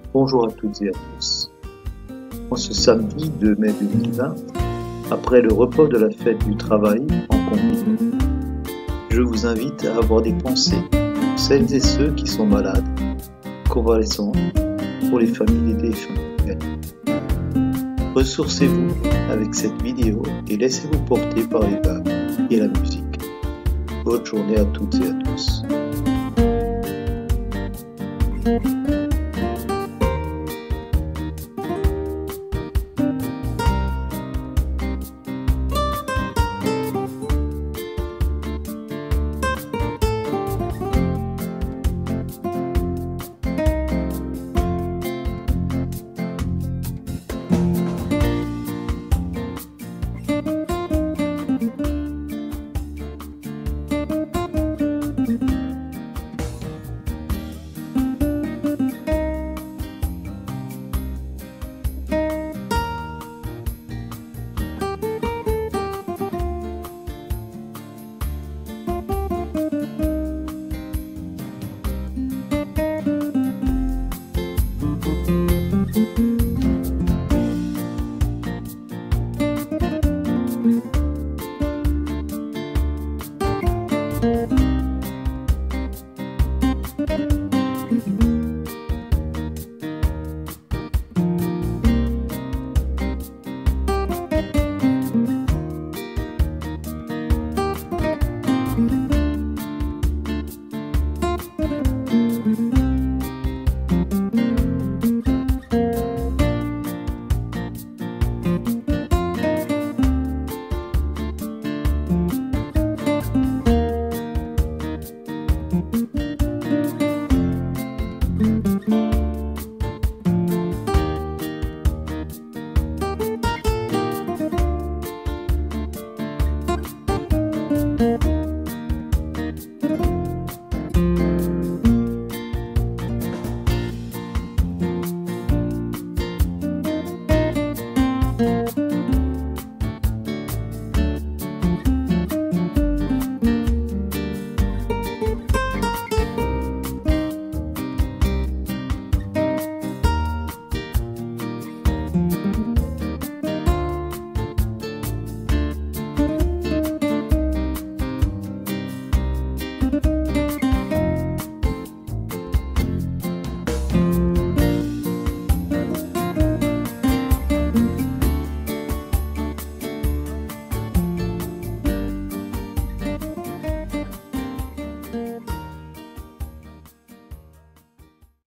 Bonjour à toutes et à tous. En ce samedi 2 mai 2020, après le repos de la fête du travail en confinement, je vous invite à avoir des pensées pour celles et ceux qui sont malades, convalescents, pour les familles des défunts. Ressourcez-vous avec cette vidéo et laissez-vous porter par les vagues et la musique. Bonne journée à toutes et à tous.